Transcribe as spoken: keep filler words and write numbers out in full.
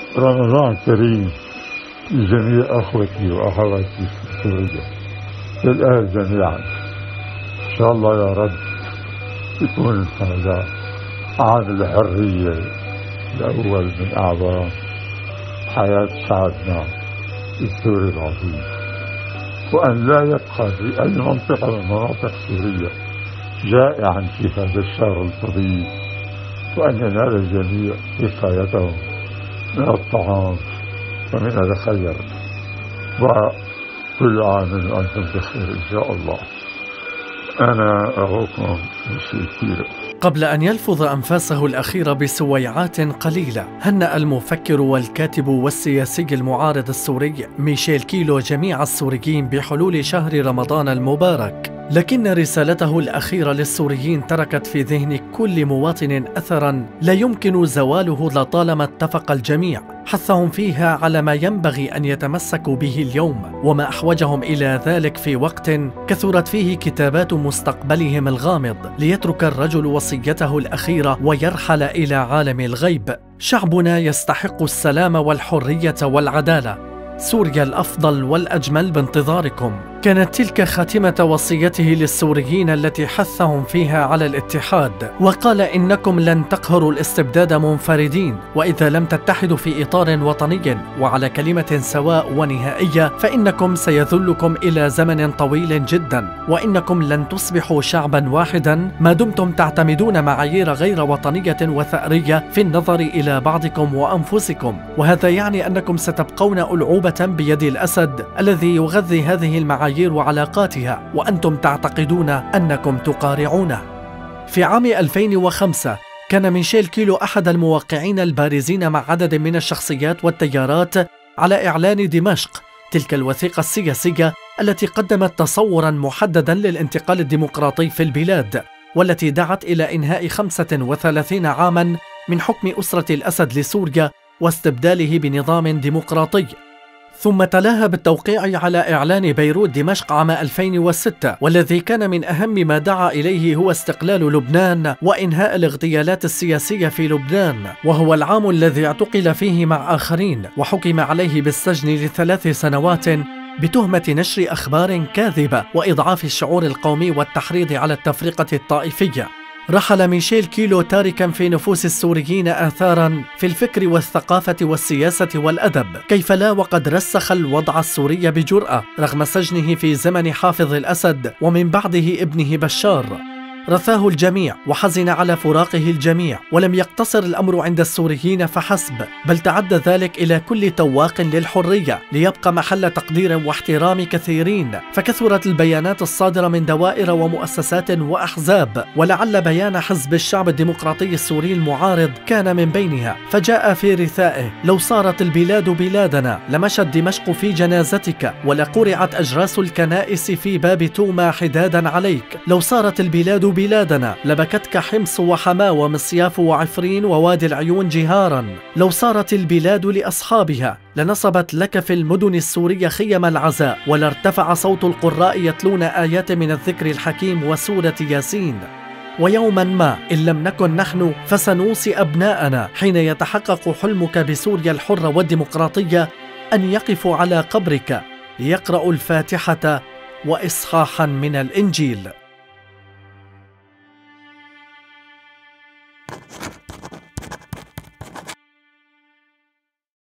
رمضان كريم لجميع أخوتي وأخواتي في سوريا، للأهل جميعا. إن شاء الله يا رب يكون هذا عام الحرية الأول من أعظم حياة شعبنا السوري العظيم، وأن لا يبقى في أي منطقة من مناطق سوريا جائعا في هذا الشهر الفضيل، وأن ينال الجميع كفايتهم من الطعام ومن الخير. وكل عام وأنتم بخير إن شاء الله. أنا أخوكم ميشيل كيلو. قبل أن يلفظ أنفاسه الأخيرة بسويعات قليلة، هنأ المفكر والكاتب والسياسي المعارض السوري ميشيل كيلو جميع السوريين بحلول شهر رمضان المبارك، لكن رسالته الأخيرة للسوريين تركت في ذهن كل مواطن أثراً لا يمكن زواله لطالما اتفق الجميع، حثهم فيها على ما ينبغي أن يتمسكوا به اليوم، وما أحوجهم إلى ذلك في وقت كثرت فيه كتابات مستقبلهم الغامض، ليترك الرجل وصيته الأخيرة ويرحل إلى عالم الغيب. شعبنا يستحق السلام والحرية والعدالة، سوريا الأفضل والأجمل بانتظاركم. كانت تلك خاتمة وصيته للسوريين التي حثهم فيها على الاتحاد، وقال إنكم لن تقهروا الاستبداد منفردين، وإذا لم تتحدوا في إطار وطني وعلى كلمة سواء ونهائية فإنكم سيذلكم إلى زمن طويل جدا، وإنكم لن تصبحوا شعبا واحدا ما دمتم تعتمدون معايير غير وطنية وثأرية في النظر إلى بعضكم وأنفسكم، وهذا يعني أنكم ستبقون ألعوبة بيد الأسد الذي يغذي هذه المعايير وعلاقاتها، وأنتم تعتقدون أنكم تقارعونه. في عام ألفين وخمسة كان ميشيل كيلو أحد الموقعين البارزين مع عدد من الشخصيات والتيارات على إعلان دمشق، تلك الوثيقة السياسية التي قدمت تصوراً محدداً للانتقال الديمقراطي في البلاد، والتي دعت إلى إنهاء خمسة وثلاثين عاماً من حكم أسرة الأسد لسوريا واستبداله بنظام ديمقراطي. ثم تلاها بالتوقيع على إعلان بيروت دمشق عام ألفين وستة، والذي كان من أهم ما دعا إليه هو استقلال لبنان وإنهاء الاغتيالات السياسية في لبنان، وهو العام الذي اعتقل فيه مع آخرين وحكم عليه بالسجن لثلاث سنوات بتهمة نشر أخبار كاذبة وإضعاف الشعور القومي والتحريض على التفرقة الطائفية. رحل ميشيل كيلو تاركا في نفوس السوريين آثارا في الفكر والثقافة والسياسة والأدب، كيف لا وقد رسخ الوضع السوري بجرأة رغم سجنه في زمن حافظ الأسد ومن بعده ابنه بشار. رثاه الجميع وحزن على فراقه الجميع، ولم يقتصر الأمر عند السوريين فحسب، بل تعدى ذلك إلى كل تواق للحرية ليبقى محل تقدير واحترام كثيرين، فكثرت البيانات الصادرة من دوائر ومؤسسات وأحزاب، ولعل بيان حزب الشعب الديمقراطي السوري المعارض كان من بينها، فجاء في رثائه: لو صارت البلاد بلادنا لمشت دمشق في جنازتك، ولقرعت أجراس الكنائس في باب توما حدادا عليك، لو صارت البلاد بلادنا لبكتك حمص وحماة ومصياف وعفرين ووادي العيون جهارا، لو صارت البلاد لأصحابها لنصبت لك في المدن السورية خيم العزاء، ولارتفع صوت القراء يتلون آيات من الذكر الحكيم وسورة ياسين. ويوما ما إن لم نكن نحن فسنوصي أبناءنا حين يتحقق حلمك بسوريا الحرة والديمقراطية أن يقفوا على قبرك ليقرأوا الفاتحة وإصحاحا من الإنجيل.